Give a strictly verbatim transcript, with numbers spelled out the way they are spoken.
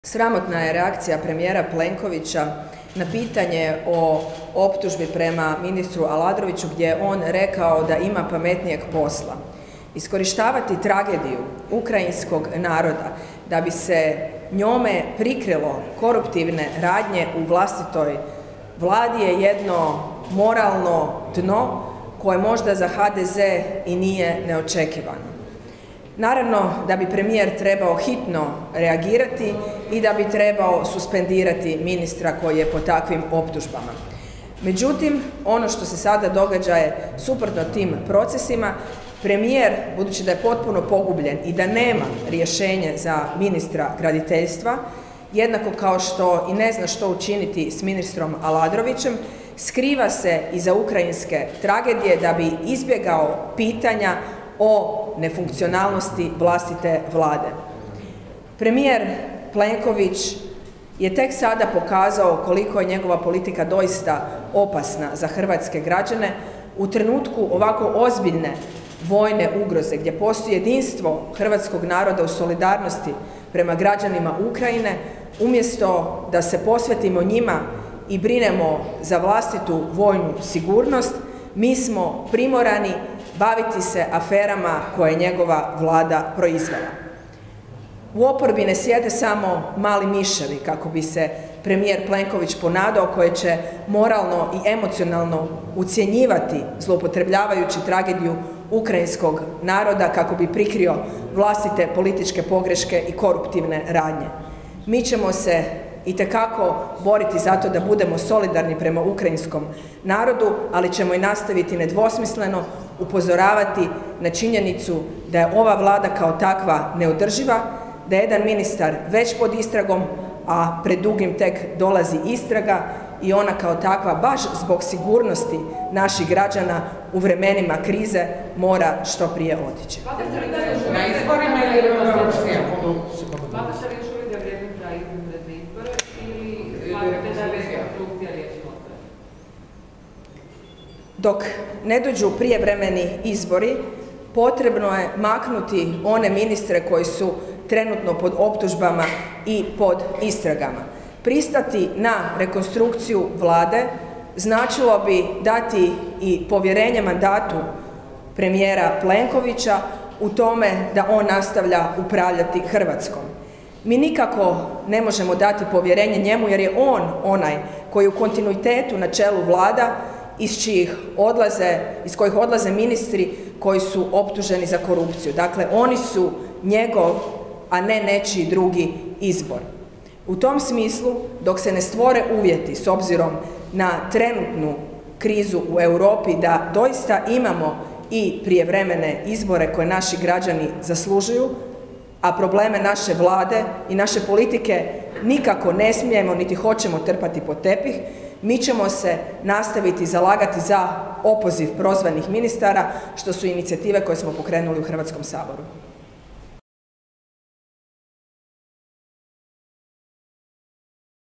Sramotna je reakcija premijera Plenkovića na pitanje o optužbi prema ministru Aladroviću gdje je on rekao da ima pametnijeg posla. Iskorištavati tragediju ukrajinskog naroda da bi se njome prikrilo koruptivne radnje u vlastitoj Vladi je jedno moralno dno koje možda za ha de ze i nije neočekivano. Naravno da bi premijer trebao hitno reagirati i da bi trebao suspendirati ministra koji je po takvim optužbama. Međutim, ono što se sada događa je suprotno tim procesima. Premijer, budući da je potpuno pogubljen i da nema rješenje za ministra graditeljstva, jednako kao što i ne zna što učiniti s ministrom Aladrovićem, skriva se iza ukrajinske tragedije da bi izbjegao pitanja o nefunkcionalnosti vlastite Vlade. Premijer Plenković je tek sada pokazao koliko je njegova politika doista opasna za hrvatske građane u trenutku ovako ozbiljne vojne ugroze, gdje postoji jedinstvo hrvatskog naroda u solidarnosti prema građanima Ukrajine, umjesto da se posvetimo njima i brinemo za vlastitu vojnu sigurnost, mi smo primorani baviti se aferama koje je njegova Vlada proizvela. U oporbi ne sjede samo mali miševi, kako bi se premijer Plenković ponadao, koje će moralno i emocionalno ucjenjivati, zloupotrebljavajući tragediju ukrajinskog naroda kako bi prikrio vlastite političke pogreške i koruptivne radnje. Mi ćemo se itekako boriti zato da budemo solidarni prema ukrajinskom narodu, ali ćemo i nastaviti nedvosmisleno upozoravati na činjenicu da je ova Vlada kao takva neodrživa, da je jedan ministar već pod istragom, a pred dugim tek dolazi istraga i ona kao takva, baš zbog sigurnosti naših građana u vremenima krize, mora što prije otići. Na izborima ili rekonstrukcija? Vlada se već uvijek da vrijeme za izbore izbore ili smatrate da je rekonstrukcija riješila? Dok ne dođu prijevremeni izbori, potrebno je maknuti one ministre koji su trenutno pod optužbama i pod istragama. Pristati na rekonstrukciju Vlade značilo bi dati i povjerenje mandatu premijera Plenkovića u tome da on nastavlja upravljati Hrvatskom. Mi nikako ne možemo dati povjerenje njemu jer je on onaj koji u kontinuitetu na čelu Vlada iz čijih odlaze, iz kojih odlaze ministri koji su optuženi za korupciju. Dakle, oni su njegov, a ne nečiji drugi izbor. U tom smislu, dok se ne stvore uvjeti s obzirom na trenutnu krizu u Europi da doista imamo i prijevremene izbore koje naši građani zaslužuju, a probleme naše Vlade i naše politike nikako ne smijemo niti hoćemo trpati pod tepih, mi ćemo se nastaviti zalagati za opoziv prozvanih ministara, što su inicijative koje smo pokrenuli u Hrvatskom saboru.